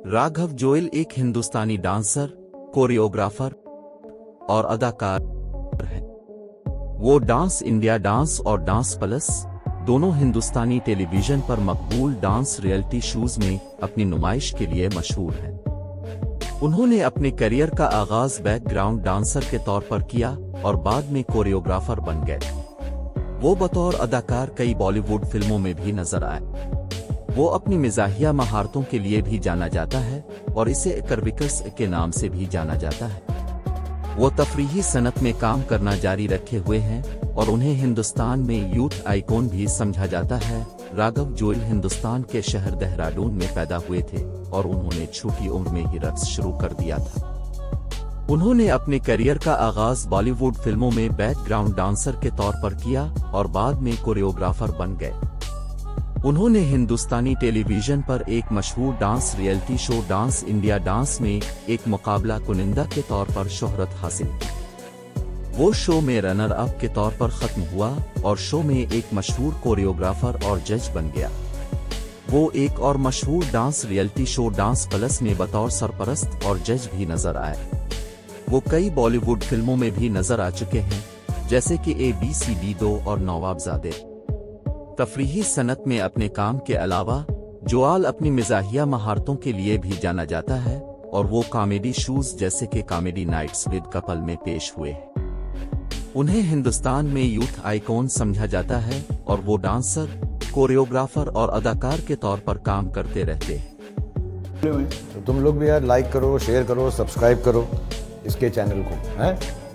Raghav Joel एक हिंदुस्तानी dancer, choreographer और अदाकार हैं। वो डांस इंडिया डांस और डांस प्लस दोनों हिंदुस्तानी टेलीविजन पर मकबूल डांस रियलिटी शोज में अपनी नुमाइश के लिए मशहूर हैं। उन्होंने अपने करियर का आगाज बैकग्राउंड डांसर के तौर पर किया और बाद में कोरियोग्राफर बन गए। वो बतौर अदाकार कई बॉलीवुड फिल्मों में भी नजर आए। वो अपनी मिजाहिया महारतों के लिए भी जाना जाता है और इसे करविकस के नाम से भी जाना जाता है। वो तफरीही सनत में काम करना जारी रखे हुए हैं और उन्हें हिंदुस्तान में यूथ आइकॉन भी समझा जाता है। राघव जोयल हिंदुस्तान के शहर देहरादून में पैदा हुए थे और उन्होंने छोटी उम्र में ही रक्स शुरू कर दिया था। उन्होंने अपने करियर का आगाज बॉलीवुड फिल्मों में बैकग्राउंड डांसर के तौर पर किया और बाद में कोरियोग्राफर बन गए। उन्होंने हिंदुस्तानी टेलीविजन पर एक मशहूर dance reality show dance India dance में एक मुकाबला कुनिंदा के तौर पर शोहरत हासिल की। वो शो में रनर अप के तौर पर खत्म हुआ और शो में एक मशहूर कोरियोग्राफर और जज बन गया। वो एक और मशहूर dance reality show dance plus में बतौर सरपरस्त और जज भी नजर आए। वो कई बॉलीवुड फिल्मों में भी नजर आ चुके हैं, जैसे कि ABCD 2 और नवाबजादे। तफरीही सनत में अपने काम के अलावा जोयल अपनी मिजाहिया महारतों के लिए भी जाना जाता है और वो कॉमेडी शोज जैसे कि कॉमेडी नाइट्स विद कपल में पेश हुए हैं। उन्हें हिंदुस्तान में यूथ आइकॉन समझा जाता है और वो डांसर, कोरियोग्राफर और अदाकार के तौर पर काम करते रहते हैं। तो तुम लोग भी यार लाइक करो, शेयर करो, सब्सक्राइब करो इसके चैनल को, हैं?